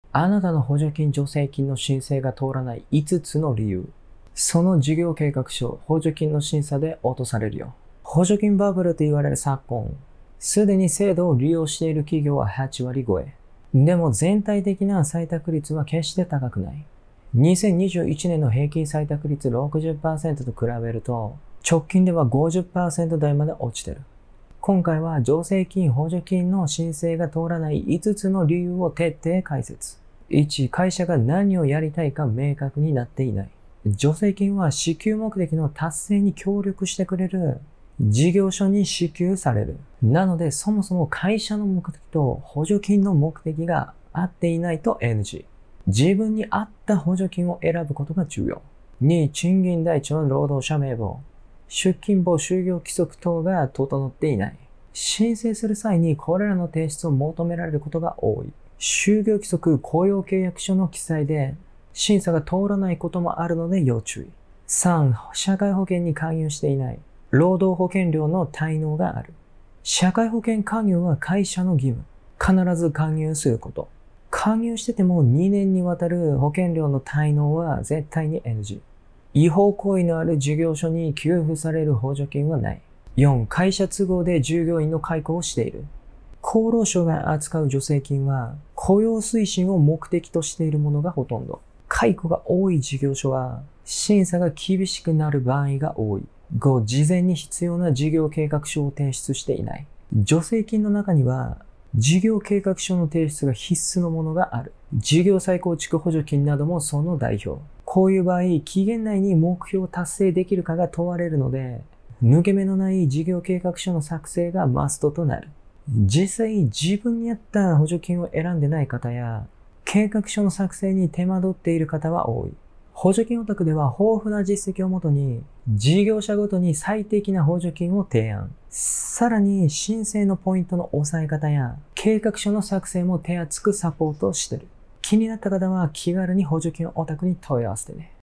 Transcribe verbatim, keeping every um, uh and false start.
あなたの補助金助成金の申請が通らないいつつの理由。その事業計画書、補助金の審査で落とされるよ。補助金バブルと言われる昨今、すでに制度を利用している企業ははちわり超え。でも全体的な採択率は決して高くない。にせんにじゅういちねんの平均採択率 ろくじゅっパーセント と比べると、直近では ごじゅっパーセント 台まで落ちてる。今回は助成金、補助金の申請が通らないいつつの理由を徹底解説。いち、会社が何をやりたいか明確になっていない。助成金は支給目的の達成に協力してくれる事業所に支給される。なので、そもそも会社の目的と補助金の目的が合っていないと エヌジー。自分に合った補助金を選ぶことが重要。に、賃金台帳、労働者名簿、出勤簿、就業規則等が整っていない。申請する際にこれらの提出を求められることが多い。就業規則、雇用契約書の記載で審査が通らないこともあるので要注意。さん、社会保険に加入していない。労働保険料の滞納がある。社会保険加入は会社の義務。必ず加入すること。加入しててもにねんにわたる保険料の滞納は絶対に エヌジー。違法行為のある事業所に給付される補助金はない。よん、会社都合で従業員の解雇をしている。厚労省が扱う助成金は雇用推進を目的としているものがほとんど。解雇が多い事業所は審査が厳しくなる場合が多い。ご、事前に必要な事業計画書を提出していない。助成金の中には事業計画書の提出が必須のものがある。事業再構築補助金などもその代表。こういう場合、期限内に目標を達成できるかが問われるので、抜け目のない事業計画書の作成がマストとなる。実際、自分に合った補助金を選んでない方や、計画書の作成に手間取っている方は多い。補助金オタクでは豊富な実績をもとに、事業者ごとに最適な補助金を提案。さらに、申請のポイントの抑え方や、計画書の作成も手厚くサポートしている。気になった方は気軽に補助金オタクに問い合わせてね。